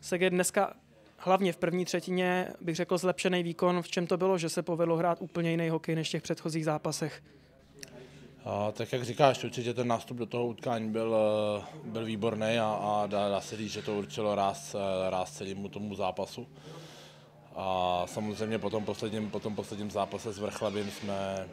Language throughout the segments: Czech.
Szeged dneska hlavně v první třetině bych řekl zlepšený výkon. V čem to bylo, že se povedlo hrát úplně jiný hokej než v těch předchozích zápasech? Tak jak říkáš, určitě ten nástup do toho utkání byl výborný a dá se říct, že to určilo ráz celému tomu zápasu. A samozřejmě po tom posledním zápase s Vrchlabím jsme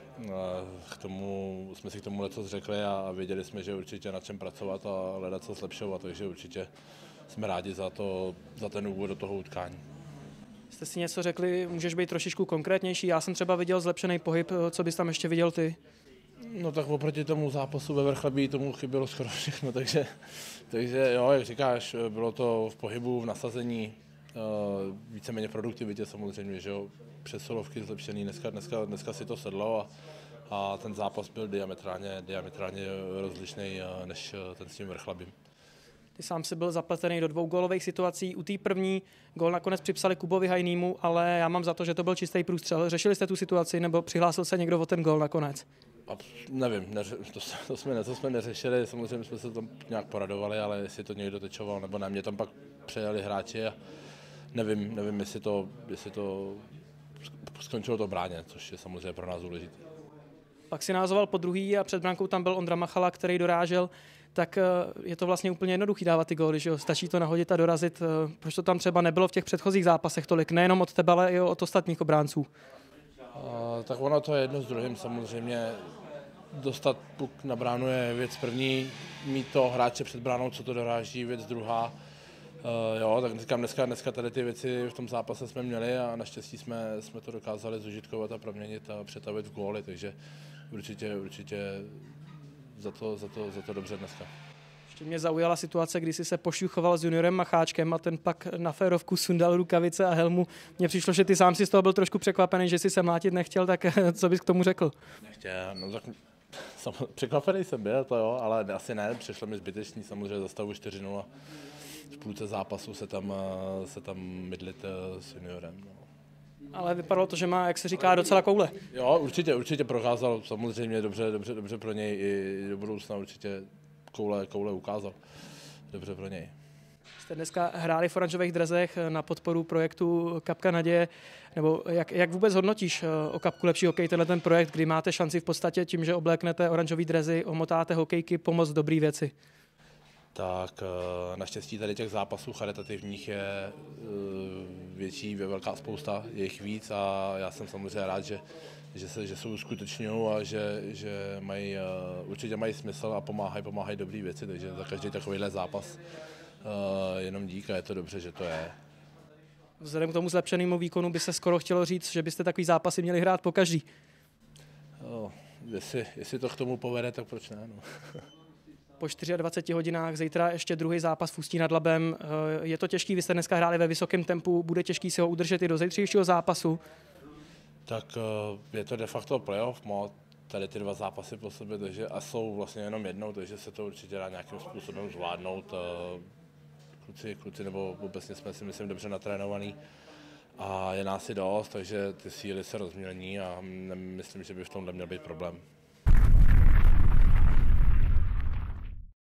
si k tomu leco řekli a věděli jsme, že určitě na čem pracovat a hledat co zlepšovat, takže určitě jsme rádi za ten úvod do toho utkání. Jste si něco řekli, můžeš být trošičku konkrétnější? Já jsem třeba viděl zlepšený pohyb, co bys tam ještě viděl ty? No tak oproti tomu zápasu ve Vrchlabí tomu chybělo skoro všechno, takže jo, jak říkáš, bylo to v pohybu, v nasazení, víceméně v produktivitě samozřejmě, že jo, přesilovky zlepšený, dneska si to sedlo a ten zápas byl diametrálně rozlišný než ten s tím Vrchlabím. Ty sám si byl zapletený do 2 gólových situací. U té první gól nakonec připsali Kubovi Hajnýmu, ale já mám za to, že to byl čistý průstřel. Řešili jste tu situaci nebo přihlásil se někdo o ten gól nakonec? Nevím, to jsme neřešili, samozřejmě jsme se tam nějak poradovali, ale jestli to někdo tečoval nebo ne, mě tam pak přejeli hráči a nevím jestli to skončilo to bráně, což je samozřejmě pro nás důležité. Pak si názoval po druhý a před brankou tam byl Ondra Machala, který dorážel, tak je to vlastně úplně jednoduchý dávat ty góly, že jo? Stačí to nahodit a dorazit. Proč to tam třeba nebylo v těch předchozích zápasech tolik, nejenom od tebe, ale i od ostatních obránců? Tak ono to je jedno s druhým, samozřejmě dostat puk na bránu je věc první, mít to hráče před bránou, co to doráží, věc druhá. Jo, tak říkám, dneska tady ty věci v tom zápase jsme měli a naštěstí jsme to dokázali zužitkovat a proměnit a přetavit v góly, takže určitě za to dobře dneska. Ještě mě zaujala situace, kdy jsi se pošuchoval s juniorem Macháčkem a ten pak na férovku sundal rukavice a helmu. Mně přišlo, že ty sám si z toho byl trošku překvapený, že si se mlátit nechtěl, tak co bys k tomu řekl? Nechtěl, no tak překvapený jsem byl, to jo, ale asi ne, přišlo mi zbytečný, samozřejmě za stavu 4-0 a v půlce zápasu se tam mydlit s juniorem. No. Ale vypadalo to, že má, jak se říká, docela koule. Jo, určitě prokázal, samozřejmě dobře pro něj i do budoucna určitě koule ukázal. Dobře pro něj. Jste dneska hráli v oranžových drezech na podporu projektu Kapka naděje, nebo jak vůbec hodnotíš o Kapku lepší hokej tenhle ten projekt, kdy máte šanci v podstatě tím, že obléknete oranžový drezy, omotáte hokejky, pomoct dobrý věci? Tak naštěstí tady těch zápasů charitativních je velká spousta, je jich víc a já jsem samozřejmě rád, že se uskutečňují a že určitě mají smysl a pomáhají dobrý věci, takže za každý takovýhle zápas jenom dík a je to dobře, že to je. Vzhledem k tomu zlepšenému výkonu by se skoro chtělo říct, že byste takový zápasy měli hrát pokaždý. Jestli to k tomu povede, tak proč ne? No. Po 24 hodinách zítra ještě druhý zápas v Ústí nad Labem. Je to těžký, vy jste dneska hráli ve vysokém tempu, bude těžký si ho udržet i do zítřejšího zápasu? Tak je to de facto playoff, tady ty 2 zápasy po sobě, takže a jsou vlastně jenom jednou, takže se to určitě dá nějakým způsobem zvládnout. Kluci nebo obecně jsme si myslím dobře natrénovaní a je nás i dost, takže ty síly se rozmělní a myslím, že by v tomhle měl být problém.